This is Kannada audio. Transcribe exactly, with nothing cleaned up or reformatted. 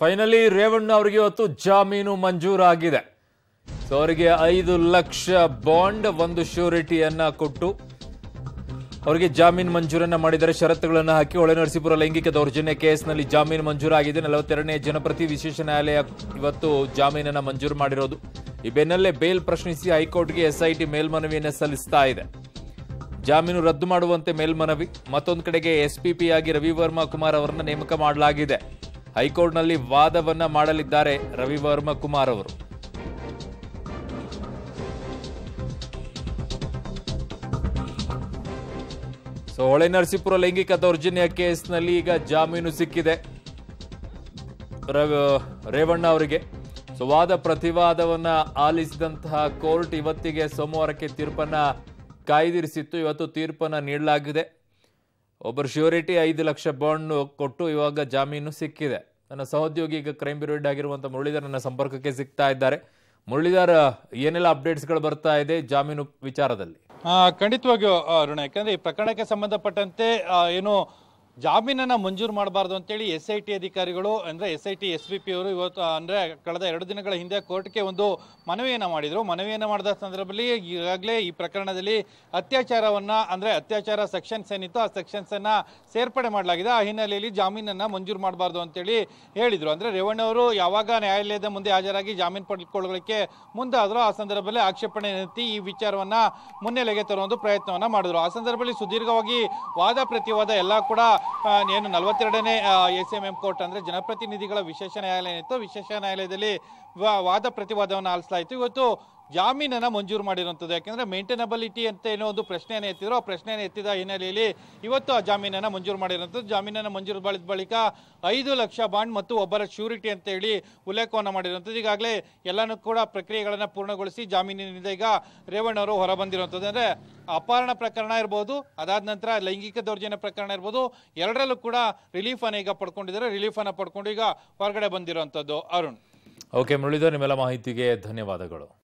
ಫೈನಲಿ ರೇವಣ್ಣ ಅವರಿಗೆ ಇವತ್ತು ಜಾಮೀನು ಮಂಜೂರಾಗಿದೆ. ಸೊ ಅವರಿಗೆ ಐದು ಲಕ್ಷ ಬಾಂಡ್ ಒಂದು ಶ್ಯೂರಿಟಿಯನ್ನ ಕೊಟ್ಟು ಅವರಿಗೆ ಜಾಮೀನು ಮಂಜೂರನ್ನ ಮಾಡಿದರೆ ಷರತ್ತುಗಳನ್ನು ಹಾಕಿ ಹೊಳೆನರಸೀಪುರ ಲೈಂಗಿಕ ದೌರ್ಜನ್ಯ ಕೇಸ್ನಲ್ಲಿ ಜಾಮೀನು ಮಂಜೂರಾಗಿದೆ. ನಲವತ್ತೆರಡನೇ ಜನಪ್ರತಿ ವಿಶೇಷ ನ್ಯಾಯಾಲಯ ಇವತ್ತು ಜಾಮೀನನ್ನ ಮಂಜೂರು ಮಾಡಿರೋದು. ಈ ಬೆನ್ನಲ್ಲೇ ಬೇಲ್ ಪ್ರಶ್ನಿಸಿ ಹೈಕೋರ್ಟ್ಗೆ ಎಸ್ಐಟಿ ಮೇಲ್ಮನವಿಯನ್ನು ಸಲ್ಲಿಸ್ತಾ ಇದೆ. ಜಾಮೀನು ರದ್ದು ಮಾಡುವಂತೆ ಮೇಲ್ಮನವಿ. ಮತ್ತೊಂದು ಕಡೆಗೆ ಎಸ್ಪಿಪಿ ಆಗಿ ರವಿವರ್ಮ ಕುಮಾರ್ ಅವರನ್ನ ನೇಮಕ ಮಾಡಲಾಗಿದೆ. ಹೈಕೋರ್ಟ್ನಲ್ಲಿ ವಾದವನ್ನ ಮಾಡಲಿದ್ದಾರೆ ರವಿವರ್ಮ ಕುಮಾರ್ ಅವರು. ಸೊ ಹೊಳೆನರಸೀಪುರ ಲೈಂಗಿಕ ದೌರ್ಜನ್ಯ ಕೇಸ್ನಲ್ಲಿ ಈಗ ಜಾಮೀನು ಸಿಕ್ಕಿದೆ ರೇವಣ್ಣ ಅವರಿಗೆ. ಸೊ ವಾದ ಪ್ರತಿವಾದವನ್ನ ಆಲಿಸಿದಂತಹ ಕೋರ್ಟ್ ಇವತ್ತಿಗೆ ಸೋಮವಾರಕ್ಕೆ ತೀರ್ಪನ್ನ ಕಾಯ್ದಿರಿಸಿತ್ತು. ಇವತ್ತು ತೀರ್ಪನ್ನ ನೀಡಲಾಗಿದೆ. ಒಬ್ಬರು ಶ್ಯೂರಿಟಿ ಐದು ಲಕ್ಷ ಬಾಂಡ್ ಕೊಟ್ಟು ಇವಾಗ ಜಾಮೀನು ಸಿಕ್ಕಿದೆ. ನನ್ನ ಸಹೋದ್ಯೋಗಿ ಈಗ ಕ್ರೈಮ್ ಬ್ಯೂರೋ ಹೆಡ್ ಆಗಿರುವಂತಹ ಮುರಳೀಧರ್ ನನ್ನ ಸಂಪರ್ಕಕ್ಕೆ ಸಿಗ್ತಾ ಇದ್ದಾರೆ. ಮುರಳೀಧರ್, ಏನೆಲ್ಲ ಅಪ್ಡೇಟ್ಸ್ಗಳು ಬರ್ತಾ ಇದೆ ಜಾಮೀನು ವಿಚಾರದಲ್ಲಿ? ಖಂಡಿತವಾಗಿಯೂ ಅರುಣ, ಯಾಕಂದ್ರೆ ಈ ಪ್ರಕರಣಕ್ಕೆ ಸಂಬಂಧಪಟ್ಟಂತೆ ಏನು ಜಾಮೀನನ್ನ ಮಂಜೂರು ಮಾಡಬಾರ್ದು ಅಂತೇಳಿ ಎಸ್ ಐ ಟಿ ಅಧಿಕಾರಿಗಳು ಅಂದ್ರೆ S I T S P P ಅವರು ಇವತ್ತು ಅಂದ್ರೆ ಕಳೆದ ಎರಡು ದಿನಗಳ ಹಿಂದೆ ಕೋರ್ಟ್ಗೆ ಒಂದು ಮನವಿಯನ್ನ ಮಾಡಿದ್ರು. ಮನವಿಯನ್ನ ಮಾಡಿದ ಸಂದರ್ಭದಲ್ಲಿ ಈಗಾಗಲೇ ಈ ಪ್ರಕರಣದಲ್ಲಿ ಅತ್ಯಾಚಾರವನ್ನ ಅಂದ್ರೆ ಅತ್ಯಾಚಾರ ಸೆಕ್ಷನ್ಸ್ ಏನಿತ್ತು ಆ ಸೆಕ್ಷನ್ಸ್ ಅನ್ನ ಸೇರ್ಪಡೆ ಮಾಡಲಾಗಿದೆ. ಆ ಹಿನ್ನೆಲೆಯಲ್ಲಿ ಜಾಮೀನನ್ನ ಮಂಜೂರು ಮಾಡಬಾರ್ದು ಅಂತೇಳಿ ಹೇಳಿದ್ರು. ಅಂದ್ರೆ ರೇವಣ್ಣ ಅವರು ಯಾವಾಗ ನ್ಯಾಯಾಲಯದ ಮುಂದೆ ಹಾಜರಾಗಿ ಜಾಮೀನು ಪಡೆದುಕೊಳ್ಳಲಿಕ್ಕೆ ಮುಂದಾದ್ರು ಆ ಸಂದರ್ಭದಲ್ಲಿ ಆಕ್ಷೇಪಣೆ ಎತ್ತಿ ಈ ವಿಚಾರವನ್ನ ಮುನ್ನೆಲೆಗೆ ತರುವಂತ ಪ್ರಯತ್ನವನ್ನ ಮಾಡಿದ್ರು. ಆ ಸಂದರ್ಭದಲ್ಲಿ ಸುದೀರ್ಘವಾಗಿ ವಾದ ಪ್ರತಿವಾದ ಎಲ್ಲ ಕೂಡ ಏನು ನಲವತ್ತೆರಡನೇ ಎಸ್ ಎಂ ಎಂ ಕೋರ್ಟ್ ಅಂದ್ರೆ ಜನಪ್ರತಿನಿಧಿಗಳ ವಿಶೇಷ ನ್ಯಾಯಾಲಯ ಇತ್ತು. ವಿಶೇಷ ನ್ಯಾಯಾಲಯದಲ್ಲಿ ವಾದ ಪ್ರತಿವಾದವನ್ನು ಆಲಿಸಲಾಯಿತು. ಇವತ್ತು ಜಾಮೀನನ್ನ ಮಂಜೂರು ಮಾಡಿರುವಂಥದ್ದು. ಯಾಕೆಂದ್ರೆ ಮೇಂಟೈನಬಿಲಿಟಿ ಅಂತ ಏನೋ ಒಂದು ಪ್ರಶ್ನೆಯನ್ನು ಎತ್ತಿದ್ರು. ಆ ಪ್ರಶ್ನೆಯನ್ನು ಎತ್ತಿದ ಹಿನ್ನೆಲೆಯಲ್ಲಿ ಇವತ್ತು ಆ ಜಾಮೀನನ್ನ ಮಂಜೂರು ಮಾಡಿರುವಂಥದ್ದು. ಜಾಮೀನನ್ನ ಮಂಜೂರು ಮಾಡಿದ ಬಳಿಕ ಐದು ಲಕ್ಷ ಬಾಂಡ್ ಮತ್ತು ಒಬ್ಬರ ಶ್ಯೂರಿಟಿ ಅಂತ ಹೇಳಿ ಉಲ್ಲೇಖವನ್ನು ಮಾಡಿರುವಂಥದ್ದು. ಈಗಾಗಲೇ ಎಲ್ಲಾನು ಕೂಡ ಪ್ರಕ್ರಿಯೆಗಳನ್ನ ಪೂರ್ಣಗೊಳಿಸಿ ಜಾಮೀನಿನಿಂದ ಈಗ ರೇವಣ್ಣ ಅವರು ಹೊರ ಬಂದಿರುವಂಥದ್ದು. ಅಂದ್ರೆ ಅಪಹರಣ ಪ್ರಕರಣ ಇರ್ಬೋದು, ಅದಾದ ನಂತರ ಲೈಂಗಿಕ ದೌರ್ಜನ್ಯ ಪ್ರಕರಣ ಇರ್ಬೋದು, ಎರಡರಲ್ಲೂ ಕೂಡ ರಿಲೀಫ್ ಅನ್ನ ಈಗ ಪಡ್ಕೊಂಡಿದ್ದಾರೆ. ರಿಲೀಫ್ ಅನ್ನ ಪಡ್ಕೊಂಡು ಈಗ ಹೊರಗಡೆ ಬಂದಿರುವಂಥದ್ದು. ಅರುಣ್. ಓಕೆ ಮುರಳೀಧರ್, ನಿಮ್ಮೆಲ್ಲ ಮಾಹಿತಿಗೆ ಧನ್ಯವಾದಗಳು.